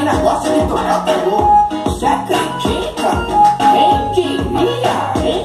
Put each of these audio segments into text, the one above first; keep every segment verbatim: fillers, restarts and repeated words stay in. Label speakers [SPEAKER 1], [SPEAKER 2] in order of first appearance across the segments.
[SPEAKER 1] mina gosta de tocar terror. Você acredita? Quem diria, hein?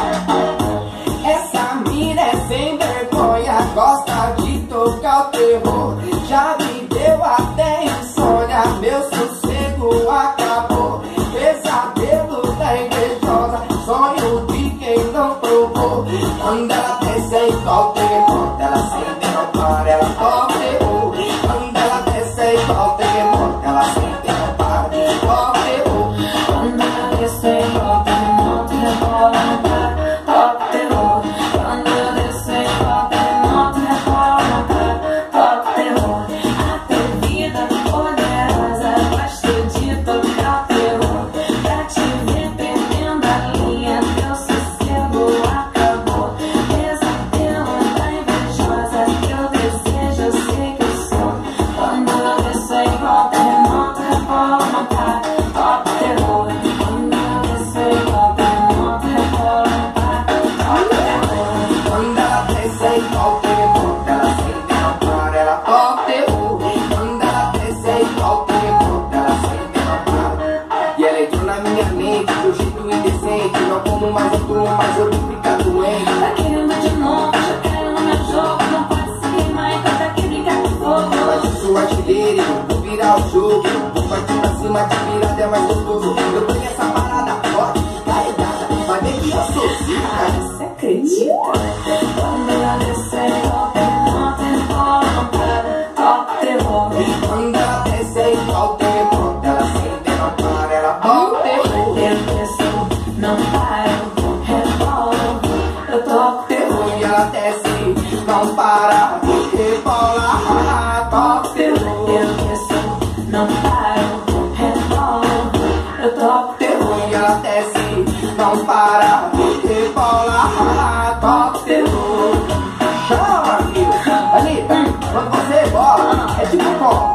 [SPEAKER 1] Essa mina é sem vergonha, gosta de tocar o terror. Já me deu até insônia, meu sossego acabou. Pesadelo da invejosa, sonho de quem não provou. Quando ela desce igual terremoto, ela sente no par, ela toca o terror. Quando ela desce igual terremoto, ela sente no par, toca o terror.
[SPEAKER 2] Quando ela desce igual terremoto, rebola no par, toca o terror. Quando ela desce igual terremoto, rebola no par, toca o terror. Atrevida, poderosa, gosto de tocar o terror. Pra te ver perdendo a linha, teu sossego acabou. Pesadelo da invejosa, teu desejo eu sei que eu sou. Quando ela desce igual terremoto, rebola no par, toca o terror. Quando ela desce igual terremoto, rebola no par, toca o terror.
[SPEAKER 1] Quando ela desce igual terremoto, ela sente no par, ela toca o terror. Quando ela desce igual terremoto, ela sente no par. E ela entrou na minha mente de um jeito indecente. Não como mais eu durmo, mas eu vou ficar doente.
[SPEAKER 2] Tá querendo de novo, já caiu no meu jogo. Não pode se queimar enquanto aqui brincar com fogo.
[SPEAKER 1] Mas eu sou artilheiro, vou virar o jogo. Vou partir pra cima, de virada é mais gostoso. Eu tenho essa parada forte, carregada, mas nem que eu sou zica.
[SPEAKER 2] Você acredita? Quando ela desce igual terremoto, rebola no par, toca o terror.
[SPEAKER 1] Quando ela desce igual terremoto, ela sente no par, ela toca o terror.
[SPEAKER 2] Eu desço, não paro, rebolo, eu toco o terror.
[SPEAKER 1] E ela desce, não para, rebola, toca o terror.
[SPEAKER 2] Eu desço, não paro, rebolo, eu toco o terror.
[SPEAKER 1] E ela desce, não para, rebola, toca o terror. Chama, filho. Anitta, quando você bola, é tipo como?